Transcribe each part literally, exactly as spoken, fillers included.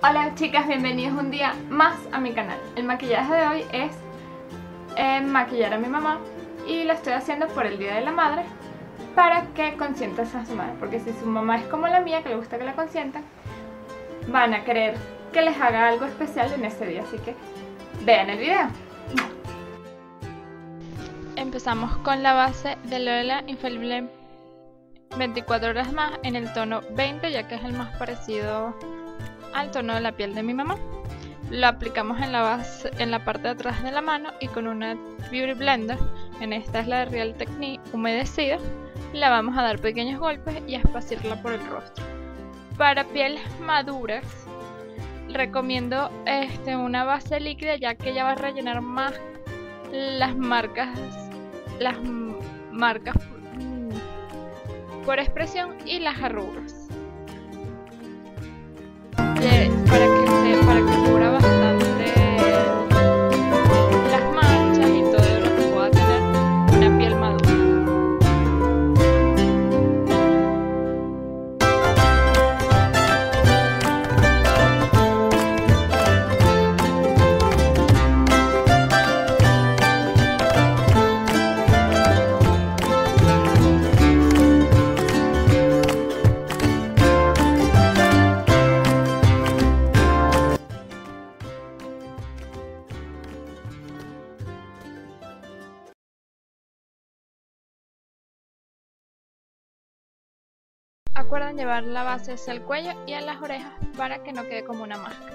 Hola chicas, bienvenidos un día más a mi canal. El maquillaje de hoy es eh, maquillar a mi mamá y lo estoy haciendo por el Día de la Madre para que consientas a su madre, porque si su mamá es como la mía, que le gusta que la consientan, van a querer que les haga algo especial en ese día, así que vean el video. Empezamos con la base de L'Oreal Infallible veinticuatro horas más en el tono veinte, ya que es el más parecido al tono de la piel de mi mamá. Lo aplicamos en la base, en la parte de atrás de la mano, y con una Beauty Blender, en esta es la de Real Technique humedecida, la vamos a dar pequeños golpes y a esparcirla por el rostro. Para pieles maduras recomiendo este, una base líquida, ya que ella va a rellenar más las marcas las marcas por expresión y las arrugas, para que se para que cubra bastante las manchas y todo lo que pueda tener una piel madura. Acuerden llevar la base hacia el cuello y a las orejas para que no quede como una máscara.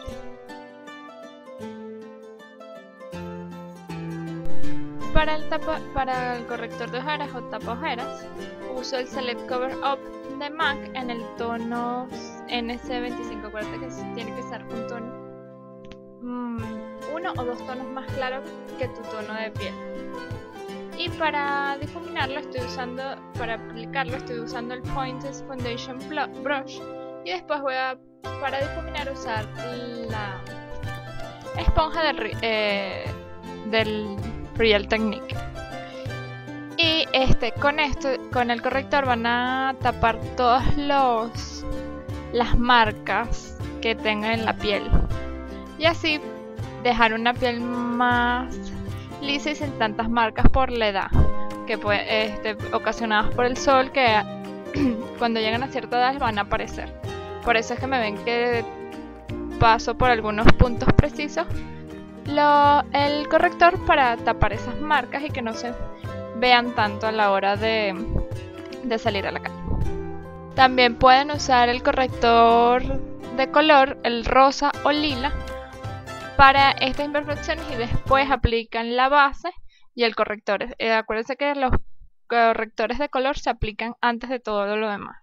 Para el, tapa, para el corrector de ojeras o tapa ojeras, uso el Select Cover Up de MAC en el tono N C veinticinco. Acuérdate que tiene que ser un tono, mmm, uno o dos tonos más claro que tu tono de piel. Y para difuminarlo estoy usando, para aplicarlo estoy usando el Points Foundation Brush, y después voy a, para difuminar, usar la esponja del, eh, del Real Technique. Y este, con esto, con el corrector van a tapar todas los las marcas que tengan en la piel, y así dejar una piel más lisa y sin tantas marcas por la edad, que puede, este, ocasionadas por el sol, que cuando llegan a cierta edad van a aparecer. Por eso es que me ven que paso por algunos puntos precisos lo, el corrector, para tapar esas marcas y que no se vean tanto a la hora de, de salir a la calle. También pueden usar el corrector de color, el rosa o lila, para estas imperfecciones, y después aplican la base y el corrector. Eh, acuérdense que los correctores de color se aplican antes de todo lo demás.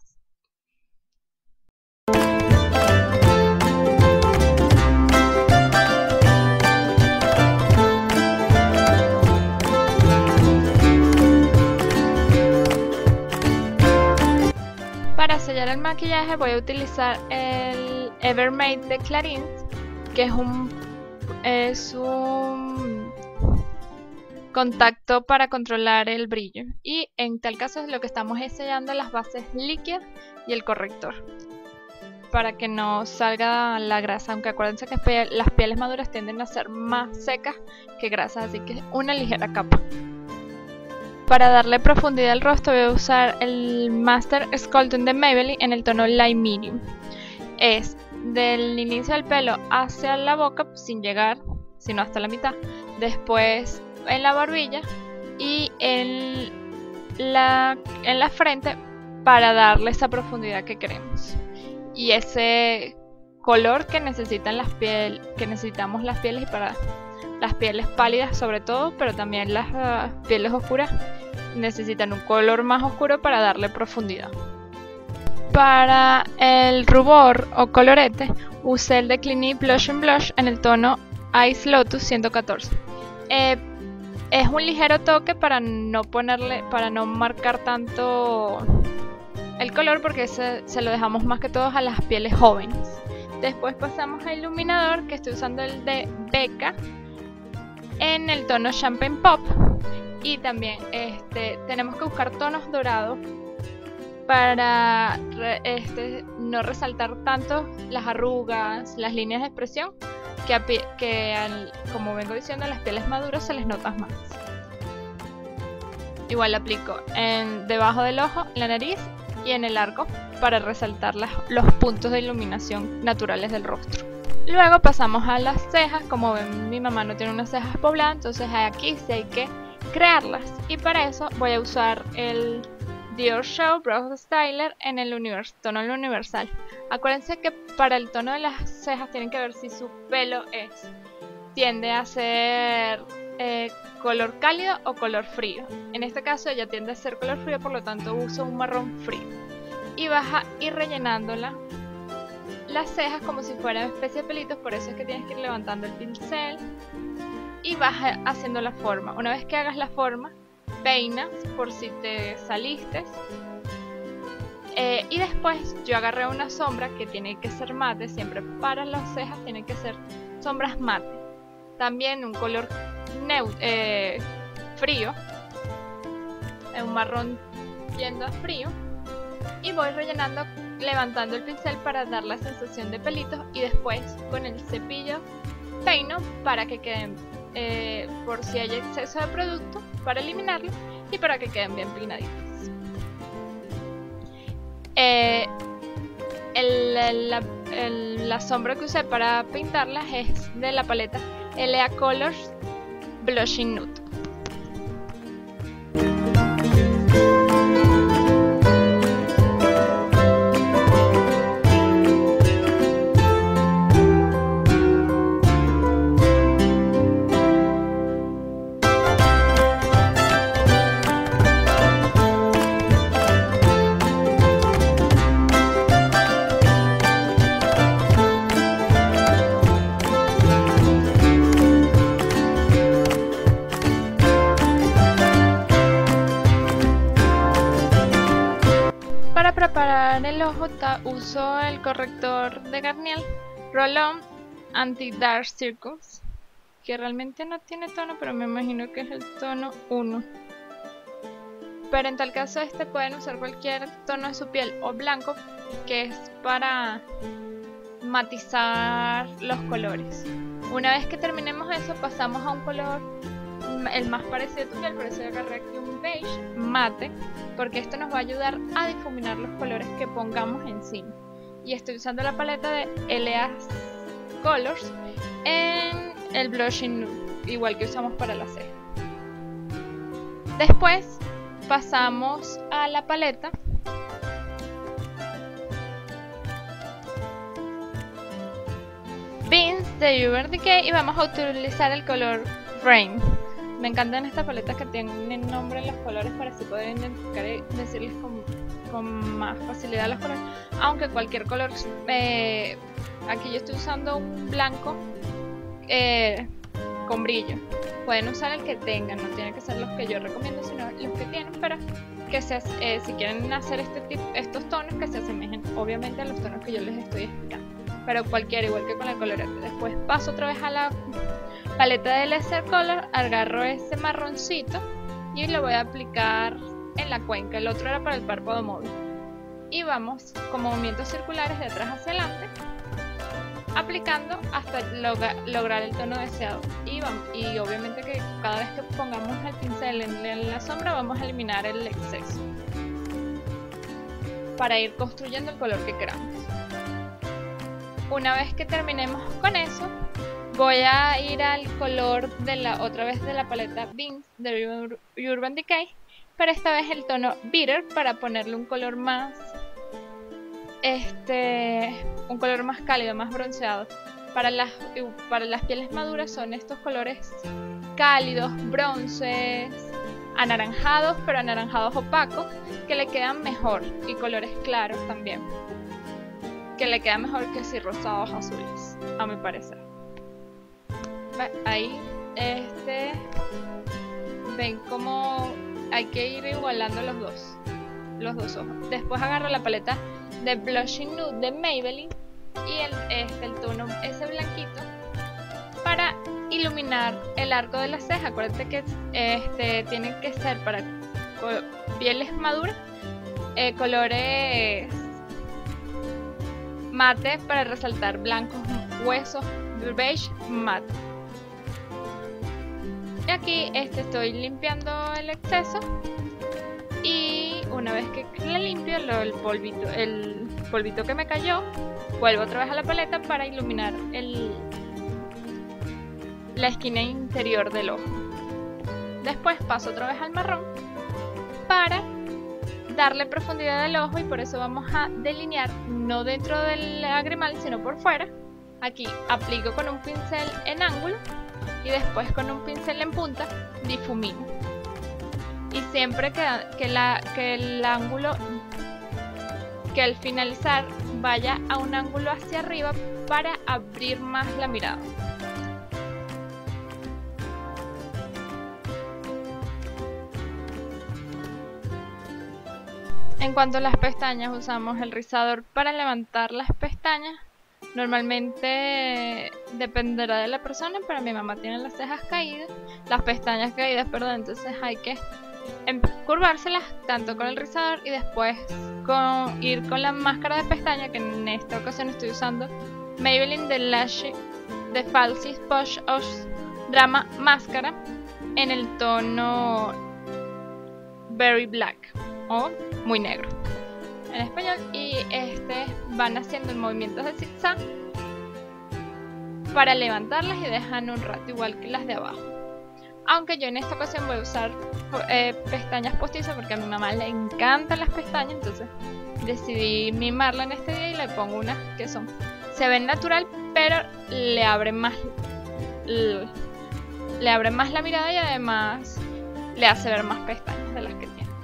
Para sellar el maquillaje voy a utilizar el Evermade de Clarins, que es un es un contacto para controlar el brillo, y en tal caso lo que estamos es sellando las bases líquidas y el corrector para que no salga la grasa, aunque acuérdense que las pieles maduras tienden a ser más secas que grasas, así que una ligera capa. Para darle profundidad al rostro voy a usar el Master Sculpting de Maybelline en el tono Light Medium. Es del inicio del pelo hacia la boca, sin llegar, sino hasta la mitad, después en la barbilla y en la, en la frente, para darle esa profundidad que queremos y ese color que necesitan las piel, que necesitamos las pieles, y para las pieles pálidas sobre todo, pero también las uh, pieles oscuras necesitan un color más oscuro para darle profundidad. Para el rubor o colorete usé el de Clinique Blush and Blush en el tono Ice Lotus ciento catorce. Eh, es un ligero toque para no ponerle, para no marcar tanto el color, porque se, se lo dejamos más que todo a las pieles jóvenes. Después pasamos al iluminador, que estoy usando el de Becca en el tono Champagne Pop, y también este, tenemos que buscar tonos dorados para re, este, no resaltar tanto las arrugas, las líneas de expresión, que, a, que al, como vengo diciendo, a las pieles maduras se les nota más. Igual lo aplico en, debajo del ojo, en la nariz y en el arco para resaltar las, los puntos de iluminación naturales del rostro. Luego pasamos a las cejas. Como ven, mi mamá no tiene unas cejas pobladas, entonces aquí sí hay que crearlas, y para eso voy a usar el Dior Show Brow Styler en el univers tono universal. Acuérdense que para el tono de las cejas tienen que ver si su pelo es tiende a ser eh, color cálido o color frío. En este caso ella tiende a ser color frío, por lo tanto uso un marrón frío. Y vas a ir rellenándola las cejas como si fueran especie de pelitos, por eso es que tienes que ir levantando el pincel y vas haciendo la forma. Una vez que hagas la forma, peinas por si te saliste. Eh, y después yo agarré una sombra que tiene que ser mate, siempre para las cejas tienen que ser sombras mate. También un color neutro, eh, frío, un marrón yendo a frío. Y voy rellenando, levantando el pincel para dar la sensación de pelitos, y después con el cepillo peino para que queden, eh, por si hay exceso de producto, para eliminarlo y para que queden bien peinaditos. Eh, el, la, el, la sombra que usé para pintarlas es de la paleta L A Colors Blushing Nude. Para preparar el ojo uso el corrector de Garnier Roll-On Anti-Dark Circles, que realmente no tiene tono, pero me imagino que es el tono uno. Pero en tal caso este pueden usar cualquier tono de su piel o blanco, que es para matizar los colores. Una vez que terminemos eso, pasamos a un color el más parecido a tu piel, por eso agarré aquí un beige mate, porque esto nos va a ayudar a difuminar los colores que pongamos encima. Y estoy usando la paleta de L A Colors en el Blushing Nude, igual que usamos para la ceja. Después pasamos a la paleta Beans de Urban Decay y vamos a utilizar el color Frame. Me encantan estas paletas que tienen nombre en los colores para así poder identificar y decirles con, con más facilidad los colores. Aunque cualquier color, eh, aquí yo estoy usando un blanco eh, con brillo. Pueden usar el que tengan, no tiene que ser los que yo recomiendo, sino los que tienen, para que se, eh, si quieren hacer este tipo, estos tonos, que se asemejen obviamente a los tonos que yo les estoy explicando. Pero cualquiera, igual que con el colorete. Después paso otra vez a la paleta de Laser Color, agarro ese marroncito y lo voy a aplicar en la cuenca. El otro era para el párpado móvil. Y vamos con movimientos circulares de atrás hacia adelante, aplicando hasta logra, lograr el tono deseado. Y, vamos, y obviamente que cada vez que pongamos el pincel en, en la sombra vamos a eliminar el exceso para ir construyendo el color que queramos. Una vez que terminemos con eso, voy a ir al color de la otra vez de la paleta Beans de Urban Decay, pero esta vez el tono Bitter, para ponerle un color más este un color más cálido, más bronceado. Para las para las pieles maduras son estos colores cálidos, bronces, anaranjados, pero anaranjados opacos, que le quedan mejor, y colores claros también, que le quedan mejor que si rosados, azules, a mi parecer. Ahí, este, ven como hay que ir igualando los dos, los dos ojos. Después agarro la paleta de Blushing Nude de Maybelline y el, este, el tono ese blanquito para iluminar el arco de la ceja. Acuérdate que este tiene que ser para pieles maduras, eh, colores mate para resaltar blancos, huesos, beige, mate. Y aquí este, estoy limpiando el exceso y una vez que la limpio, lo, el, polvito, el polvito que me cayó, vuelvo otra vez a la paleta para iluminar el, la esquina interior del ojo. Después paso otra vez al marrón para darle profundidad al ojo y por eso vamos a delinear no dentro del lagrimal sino por fuera. Aquí aplico con un pincel en ángulo y después con un pincel en punta difumino. Y siempre que, que, la, que el ángulo, que al finalizar vaya a un ángulo hacia arriba para abrir más la mirada. En cuanto a las pestañas, usamos el rizador para levantar las pestañas. Normalmente dependerá de la persona, pero mi mamá tiene las cejas caídas, las pestañas caídas, perdón, entonces hay que curvárselas tanto con el rizador y después con, ir con la máscara de pestaña, que en esta ocasión estoy usando Maybelline The Lash The Falsies Push of Drama Máscara en el tono Very Black o muy negro en español, y este van haciendo movimientos de zigzag para levantarlas y dejan un rato igual que las de abajo, aunque yo en esta ocasión voy a usar eh, pestañas postizas porque a mi mamá le encantan las pestañas, entonces decidí mimarla en este día y le pongo unas que son, se ven natural pero le abren más le, le abren más la mirada y además le hace ver más pestañas de las que tiene.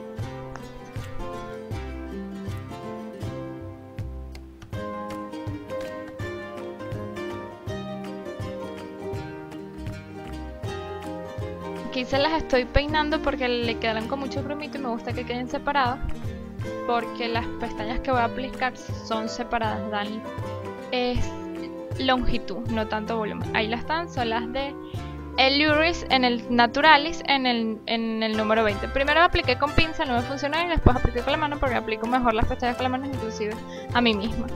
Aquí se las estoy peinando porque le quedaron con mucho grumito y me gusta que queden separadas, porque las pestañas que voy a aplicar son separadas, dan es longitud, no tanto volumen. Ahí las están, son las de Luris en el Naturalis en el, en el número veinte. Primero apliqué con pinza, no me funcionó, y después apliqué con la mano porque aplico mejor las pestañas con la mano, inclusive a mí misma.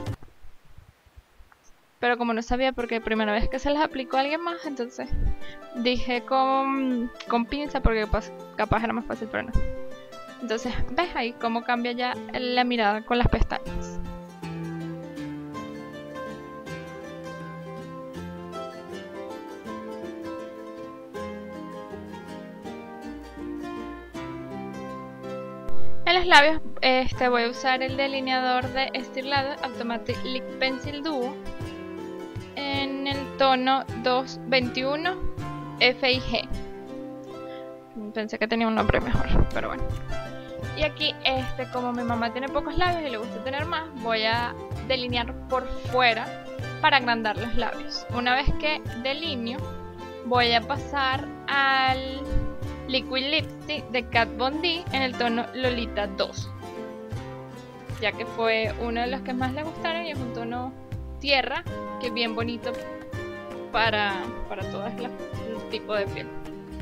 Pero como no sabía, porque primera vez que se las aplicó a alguien más, entonces dije con, con pinza porque capaz, capaz era más fácil, pero no. Entonces, ¿ves ahí cómo cambia ya la mirada con las pestañas? En los labios este, voy a usar el delineador de Estée Lauder Automatic Lick Pencil Duo en el tono dos veintiuno F I G. Pensé que tenía un nombre mejor, pero bueno. Y aquí, este, como mi mamá tiene pocos labios y le gusta tener más, voy a delinear por fuera para agrandar los labios. Una vez que delineo, voy a pasar al Liquid Lipstick de Kat Von D en el tono Lolita dos, ya que fue uno de los que más le gustaron y es un tono tierra que es bien bonito para, para todas las tipos de piel.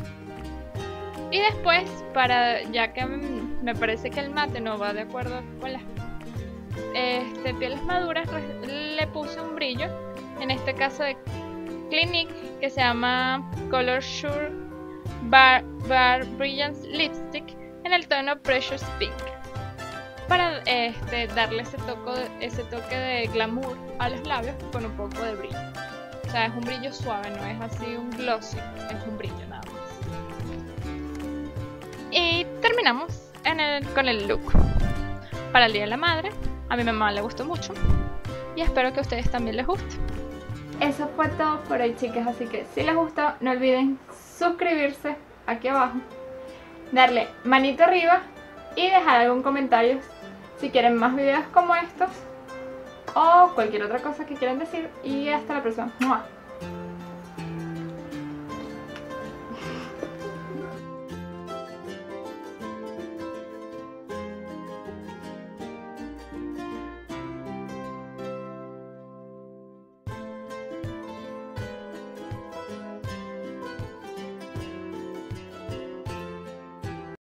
Y después, para ya que me parece que el mate no va de acuerdo con las este, pieles maduras, le puse un brillo, en este caso de Clinique, que se llama Color Sure Bar, Bar Brilliance Lipstick en el tono Precious Pink, para este, darle ese toque, ese toque de glamour a los labios con un poco de brillo. O sea, es un brillo suave, no es así un glossy, es un brillo nada más. Y terminamos en el, con el look para el Día de la Madre. A mi mamá le gustó mucho y espero que a ustedes también les guste. Eso fue todo por hoy, chicas, así que si les gustó no olviden suscribirse aquí abajo, darle manito arriba y dejar algún comentario si quieren más videos como estos o cualquier otra cosa que quieran decir. Y hasta la próxima. ¡Mua!